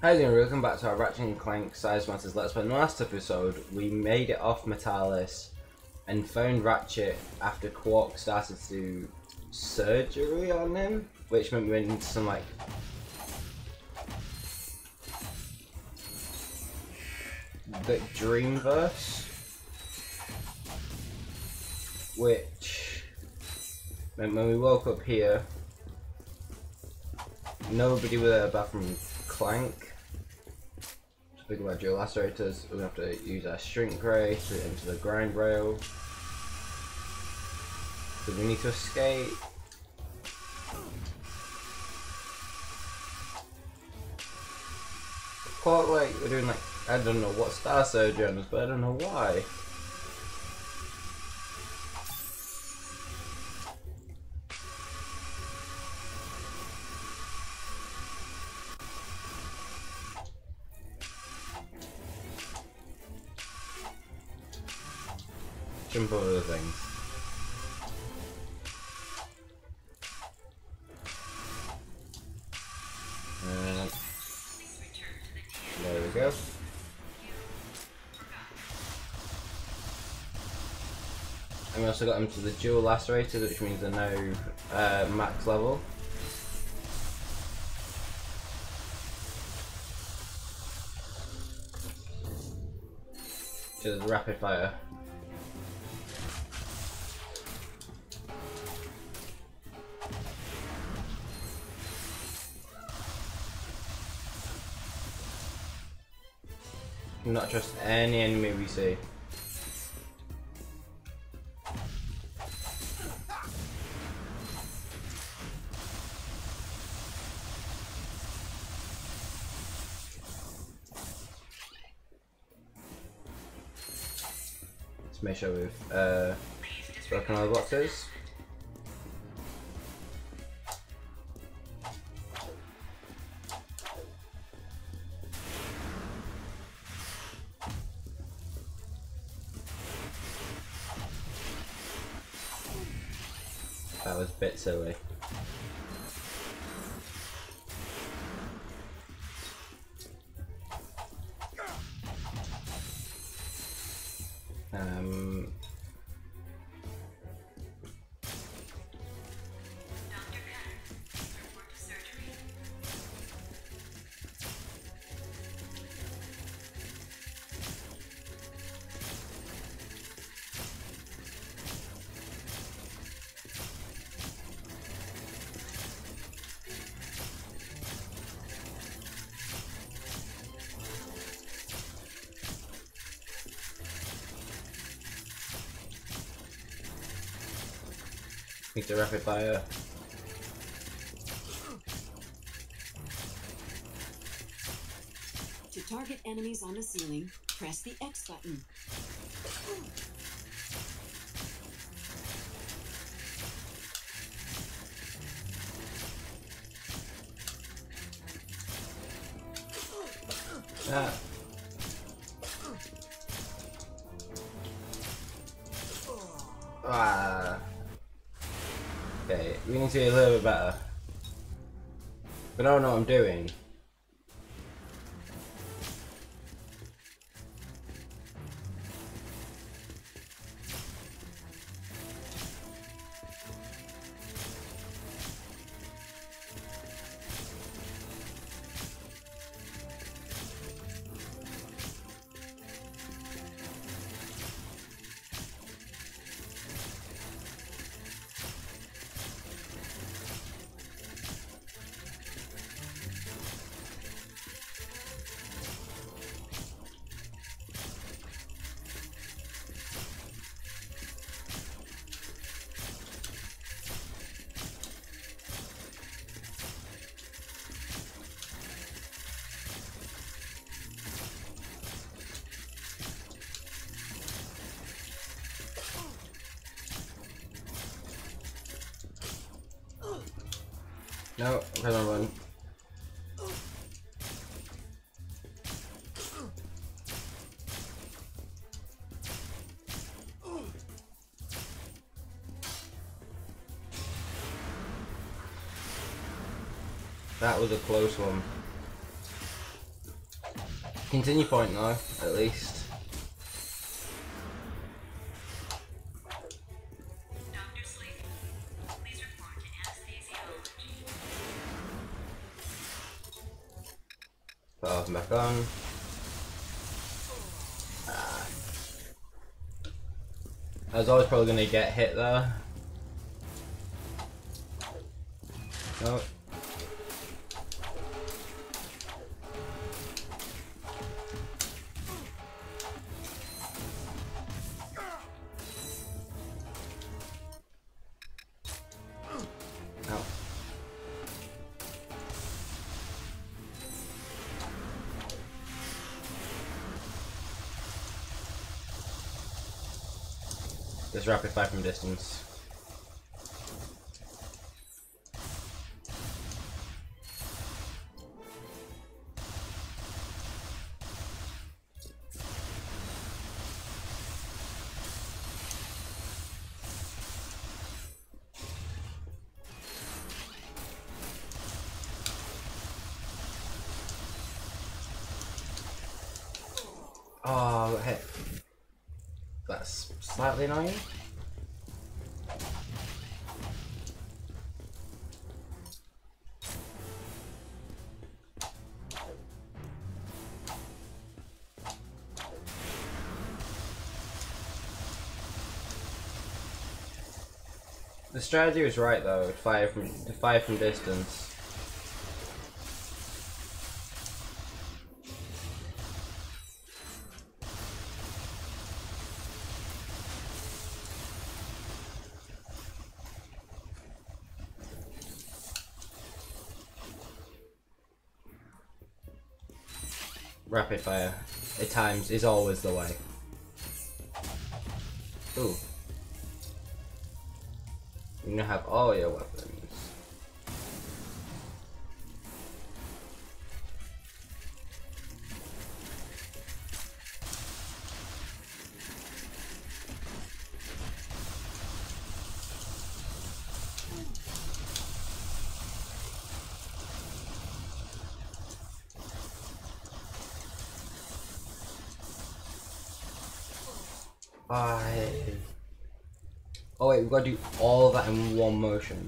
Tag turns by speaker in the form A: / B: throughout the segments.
A: Hi there, welcome back to our Ratchet and Clank Size Matters Let's Play. In the last episode, we made it off Metalis and found Ratchet after Quark started to do surgery on him, which meant we went into some like the Dreamverse, which meant when we woke up here, nobody was there apart from Clank. Big about dual lacerators, we're going to have to use our shrink ray to get into the grind rail. So we need to escape. Quite like we're doing like, I don't know what star surgery on us, but I don't know why. Jump over the things. And there we go. And we also got them to the dual lacerators, which means they're now max level. Which is rapid fire. Not trust any enemy we see. Let's make sure we've broken all the boxes. That was a bit silly. Need to rapid fire.
B: To target enemies on the ceiling, press the X button.
A: Ah. Ah. Okay, we need to be a little bit better. But I don't know what I'm doing. No, press on button. That was a close one. Continue point though, at least.
C: Dr. Sleep, please report to anesthesiology.
A: Put off and back on. I was always probably gonna get hit there. No. Ow. Just rapid fire from distance. Oh, hit. That's slightly annoying. The strategy was right though, to fire from distance. Rapid fire, at times, is always the way. Ooh. You now have all your weapons. Oh wait, we've got to do all of that in one motion.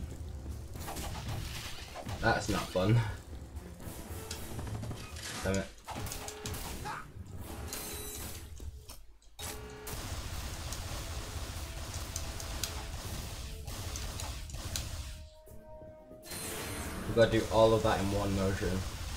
A: That's not fun. Damn it. We've got to do all of that in one motion.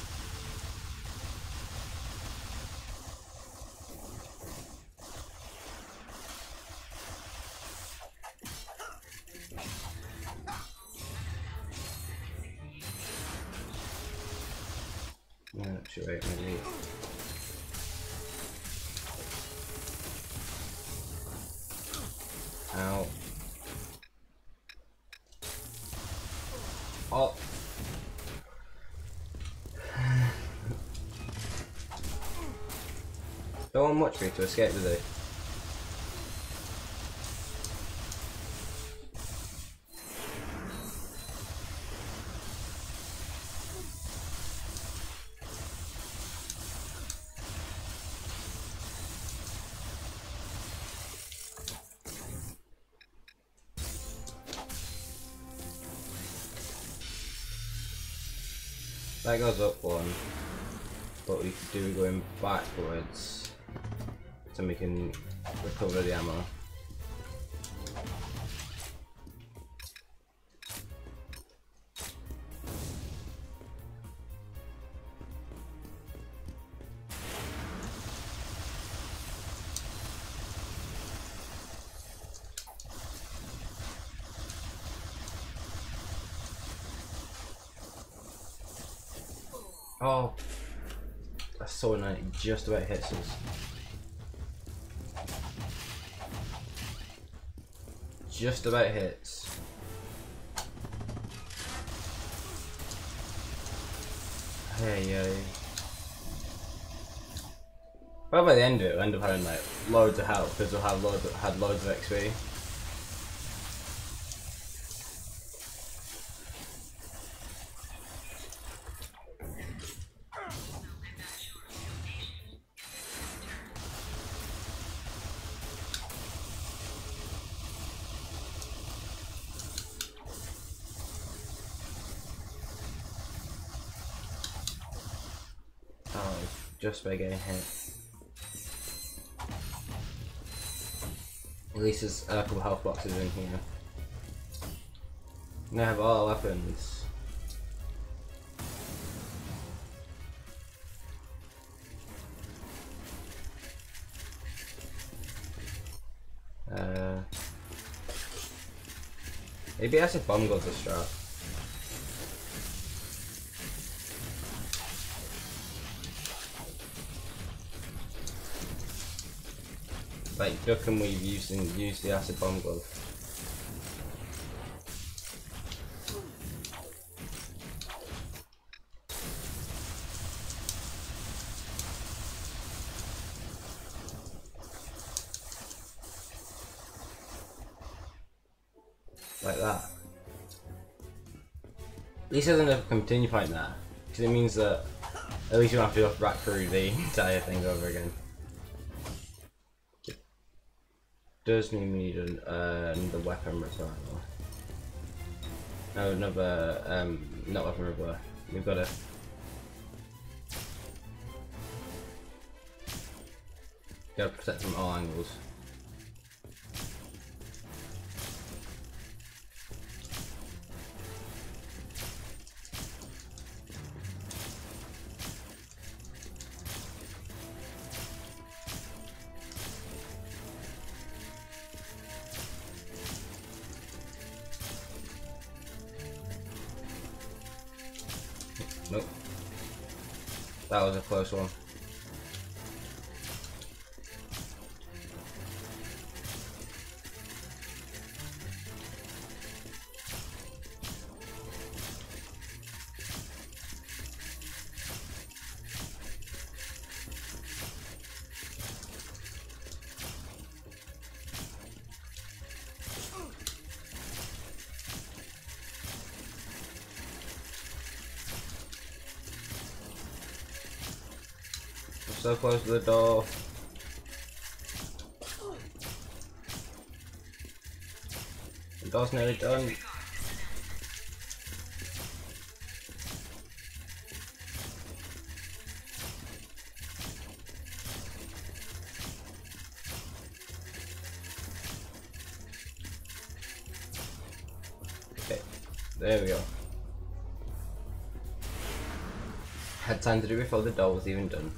A: No, actually, wait, maybe. Ow. Oh. Don't want much for me to escape, do they? That goes up one, but we could do going backwards so we can recover the ammo. Oh, that's so annoying. It just about hits us. Just about hits. Hey. Well, by the end of it, we'll end up having like loads of health because we'll have loads of XP. just by getting hit. At least there's a couple health boxes in here. And I have all weapons. Maybe acid bomb goes a strat. Like duck and weave use the acid bomb glove. Like that. At least it doesn't have a continue fight there, because it means that at least you don't have to go back through the entire thing over again. It does mean we need another weapon return. No, another not weapon repair. We've got to. Gotta protect from all angles. Nope. That was a close one. So close to the door. The door's nearly done. Okay, there we go. Had time to do before the door was even done.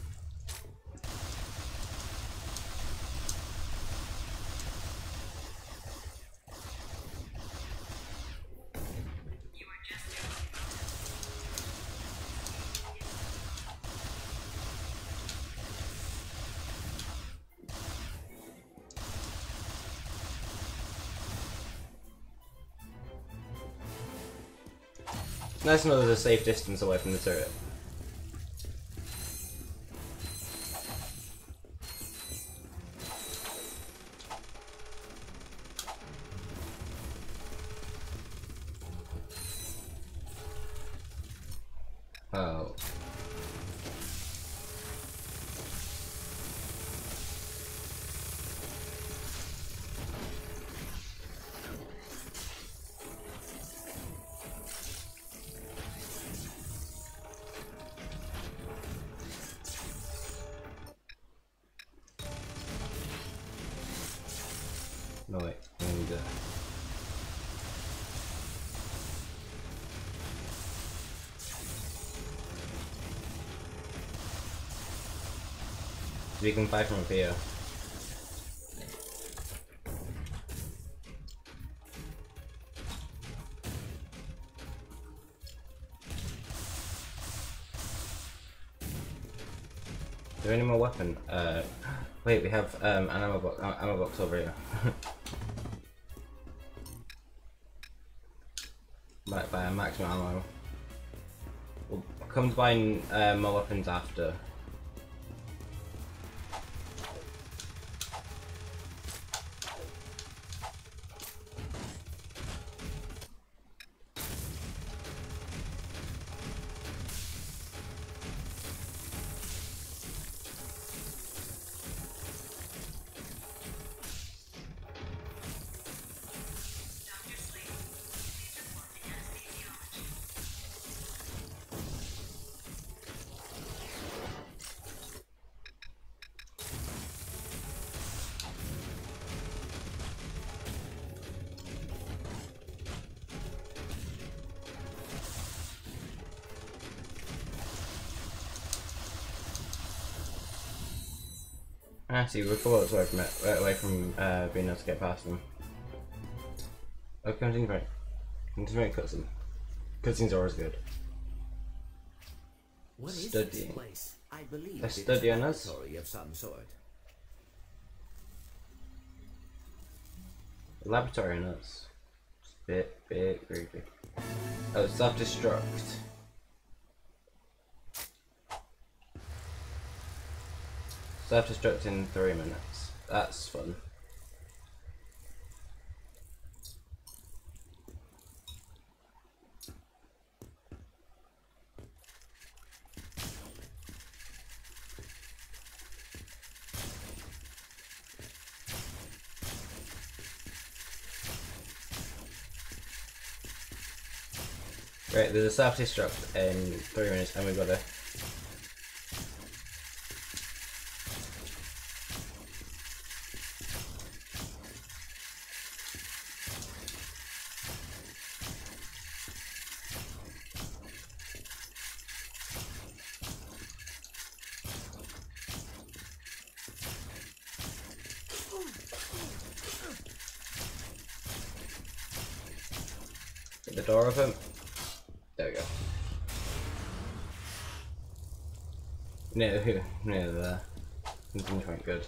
A: Nice to know there's a safe distance away from the turret. Oh. No wait, I need that. We can fight from up here. Is there any more weapon? Wait, we have an ammo box over here. Might buy a maximum ammo. We'll come to buying more weapons after. See, we're 4 away from it, being able to get past them. Oh, continue right. Continue cutscene. Cutscenes are always good.
D: What is
A: Studying.
D: this place? I believe
A: They're
D: it's a
A: studying us.
D: laboratory of some sort.
A: Laboratory in us. Bit creepy. Oh, self-destruct. Self-destruct in 3 minutes. That's fun. Right, there's a self-destruct in 3 minutes and we've got to... Get the door open. There we go. Near there. Continue quite good.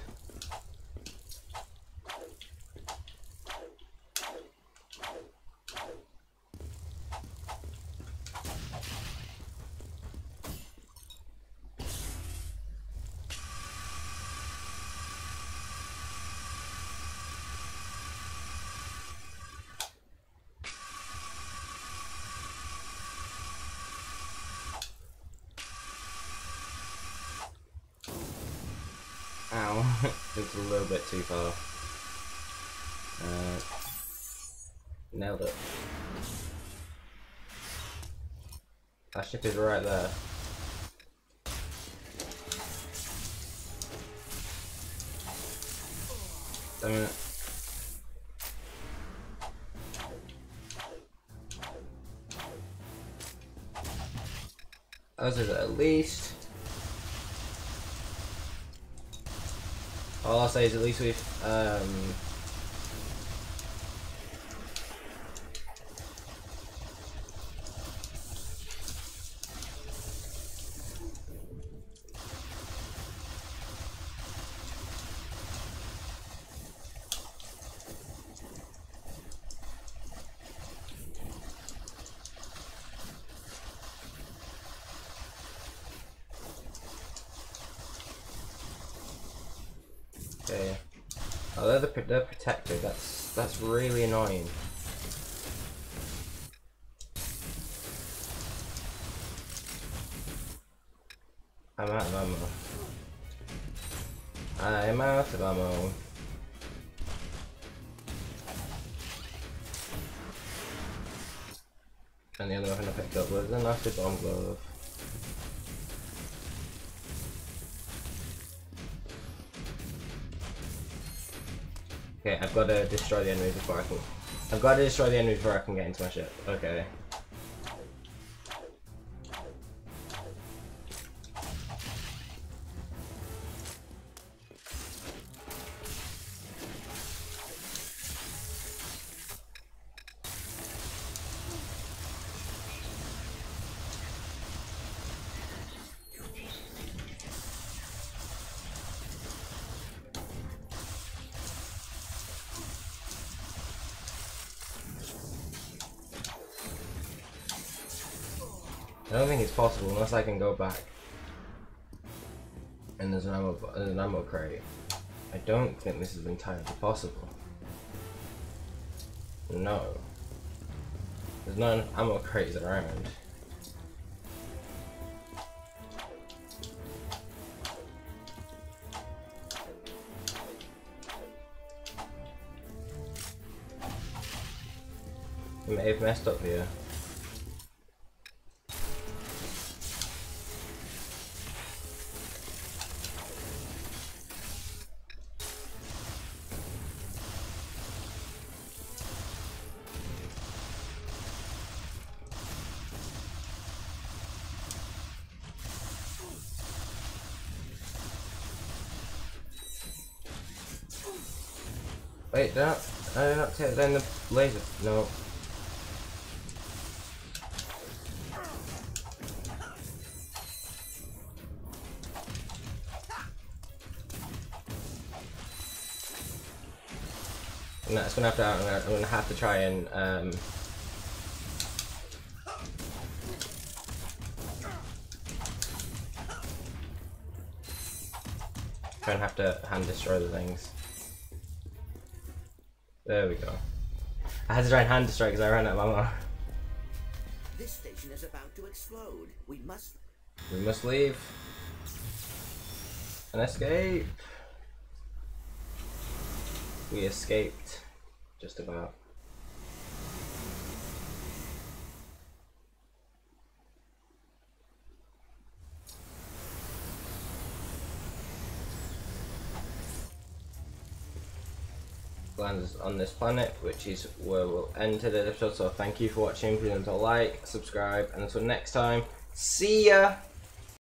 A: Ow, it's a little bit too far. Nailed it. That ship is right there. Damn it. Those are at least. All I'll say is at least we've okay. Oh, they're protected. That's really annoying. I'm out of ammo. I'm out of ammo. And the other weapon I picked up was a nasty bomb glove. Okay, I've got to destroy the enemy before I can. I've got to destroy the enemy before I can get into my ship. Okay. I don't think it's possible unless I can go back and there's an ammo crate. I don't think this is entirely possible. No. There's not enough ammo crates around. I may have messed up here. Wait, did I not take down the laser? No. No, it's gonna have to. I'm gonna have to try and have to hand destroy the things. There we go. I had to try and hand destroy because I ran out of ammo.
D: This station is about to explode. We must
A: leave and escape. We escaped, just about. Lands on this planet, which is where we'll end today's episode. So thank you for watching. Please don't like, subscribe, and until next time, see ya.